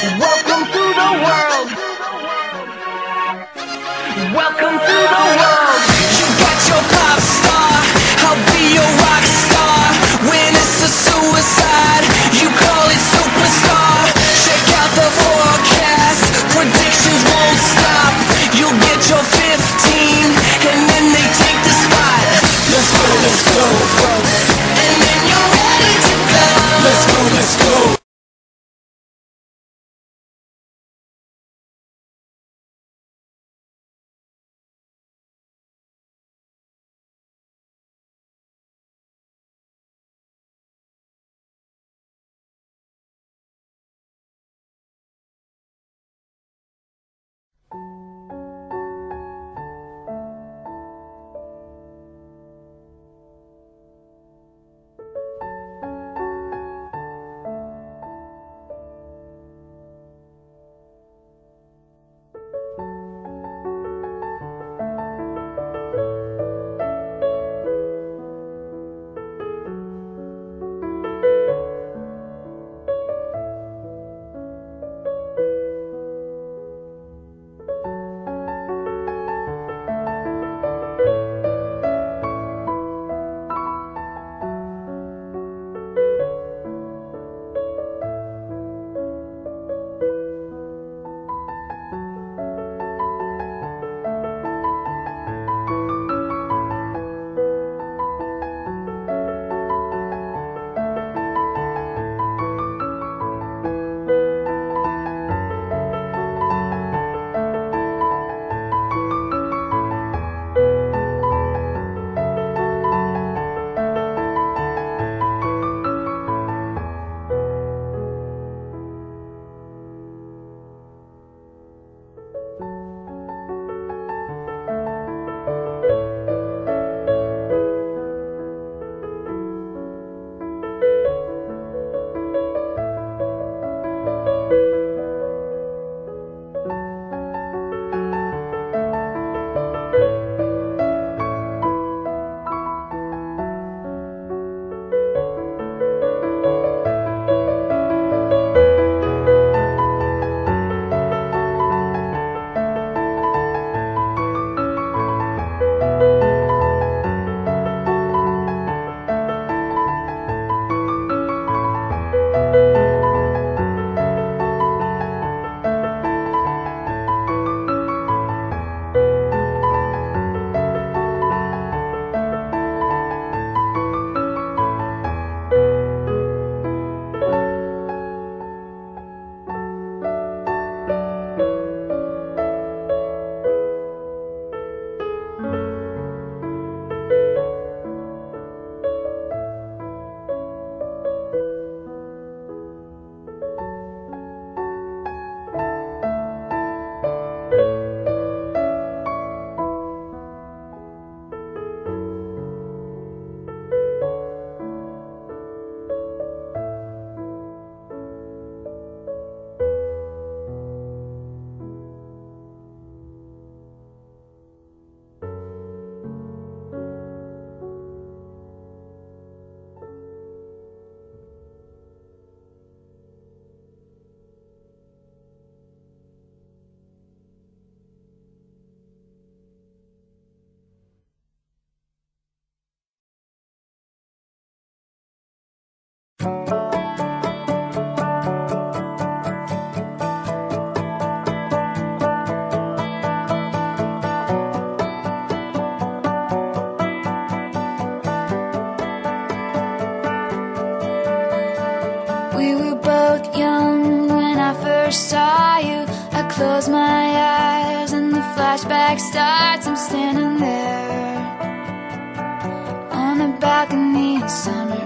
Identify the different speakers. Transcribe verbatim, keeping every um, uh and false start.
Speaker 1: Welcome to the world. Welcome to the world. You got your pop star, I'll be your rock star. When it's a suicide, you call it superstar. Check out the forecast, predictions won't stop. You'll get your fifteen, and then they take the spot. Let's go, let's go. And then you're ready to go. Let's go, let's go.
Speaker 2: We were both young when I first saw you. I close my eyes and the flashback starts. I'm standing there on a balcony in summer